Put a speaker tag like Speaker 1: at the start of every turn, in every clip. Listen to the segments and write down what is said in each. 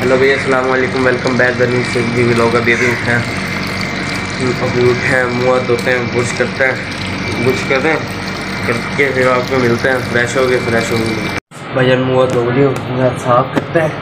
Speaker 1: Hello भैया, अस्सलाम वालेकुम, वेलकम बैक द न्यू भी व्लॉग। अभी उठे हैं, मुँह धोते हैं, बुश करते हैं, बुश करते हैं करके फिर आपको मिलते हैं। फ्रेश हो गए भैया, मुँह धो लिया, साफ करते हैं,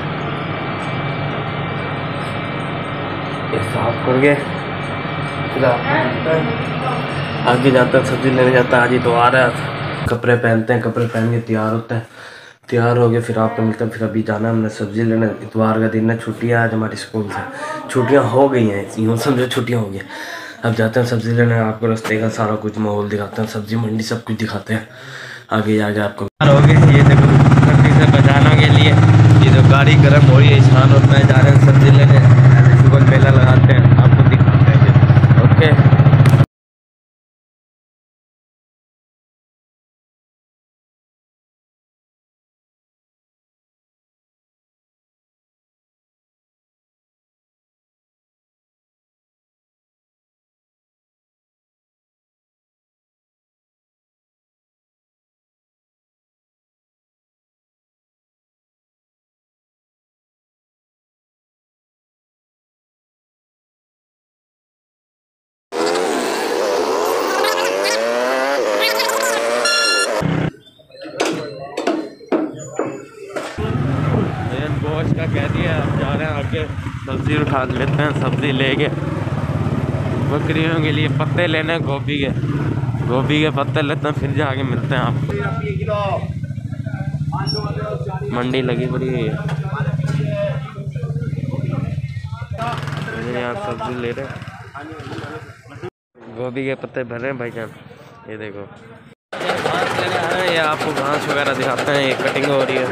Speaker 1: ये साफ करके फिर आगे जाता है, सब्जी लेने जाता है। आज ही तो आ रहा है, कपड़े पहनते हैं, कपड़े पहन के तैयार होते हैं, तैयार हो गए फिर आपको मिलते हैं। फिर अभी जाना है हमने सब्जी लेने, इतवार का दिन है, छुट्टियाँ आज हमारी स्कूल से, छुट्टियाँ हो गई हैं, यूँ समझो छुट्टियाँ हो गई। अब जाते हैं सब्जी लेने, आपको रास्ते का सारा कुछ माहौल दिखाते हैं, सब्जी मंडी सब कुछ दिखाते हैं। आगे आगे आपको हो गए, ये देखो ठंडी से बचाने के लिए ये जो गाड़ी गर्म हो रही है, ईशान और मैं जा रहे हैं सब्जी लेने, सुबह मेला लगाते हैं, आपको दिखाते हैं। ओके, गोश्त का कह दिया। अब जा रहे हैं आगे, सब्जी उठा लेते हैं, सब्जी लेके बकरियों के लिए पत्ते लेने, गोभी के पत्ते लेते हैं, फिर जाके मिलते हैं आपको। मंडी लगी पड़ी है, यहाँ सब्जी ले रहे हैं, गोभी के पत्ते भर रहे हैं भाईजान। ये देखो घास लेने आ रहे हैं, ये आपको घास वगैरह दिखाते हैं, ये कटिंग हो रही है,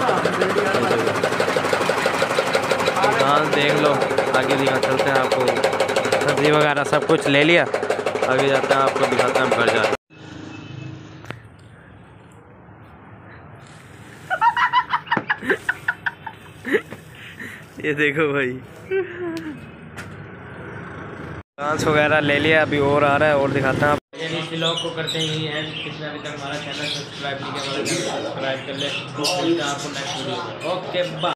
Speaker 1: घास देख लो। आगे दिखा चलते हैं आपको, सब्जी वगैरह सब कुछ ले लिया, आगे जाते हैं, आपको दिखाते हैं हम घर जाते हैं। ये देखो भाई, घास वगैरह ले लिया, अभी और आ रहा है और दिखाते हैं आप। इस व्लॉग को करते ही हैं, किसने अभी तक हमारा चैनल सब्सक्राइब नहीं किया, सब्सक्राइब कर ले। आपको नेक्स्ट वीडियो, ओके बाय।